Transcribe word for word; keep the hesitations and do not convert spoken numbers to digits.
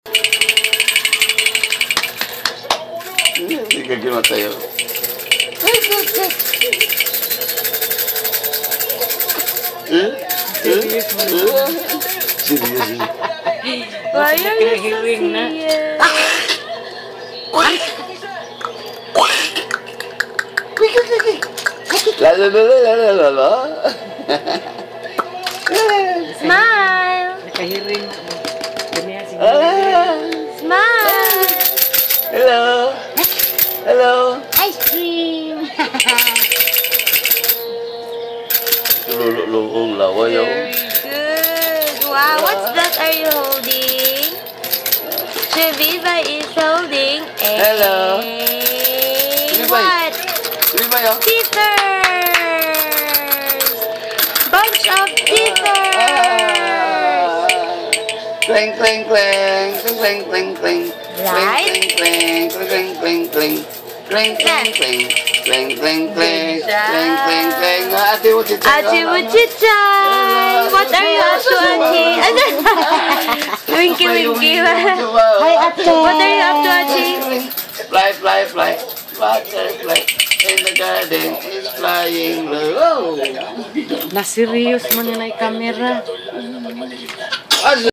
Hindi ka ginatayo. Serious mo. Serious. Why are you so na? serious? La la la la la la la. Smile! Nakahiring. Ganyan sige. Smile! Hello. Hello. Ice cream! Lulong laway ako. Very good! Wow, what's that are you holding? Chiobehbay'z is holding a... Hello. What? Chiobehbay'z ako. Teethers! Bunch of teethers! Clang, clang, clang, clang, clang, clang, Right? clang, clang, clang, clang, clang, clang, clang, clang, clang, clang, clang, clang, clang. Ate mo chichay. Ate Wuchichay! What are you up to, Ate? Winky, winky. Hi, Ate. What are you up to, Ate? Fly, fly, fly. Butterfly in the garden is flying low. Na serious man yan ay kamera.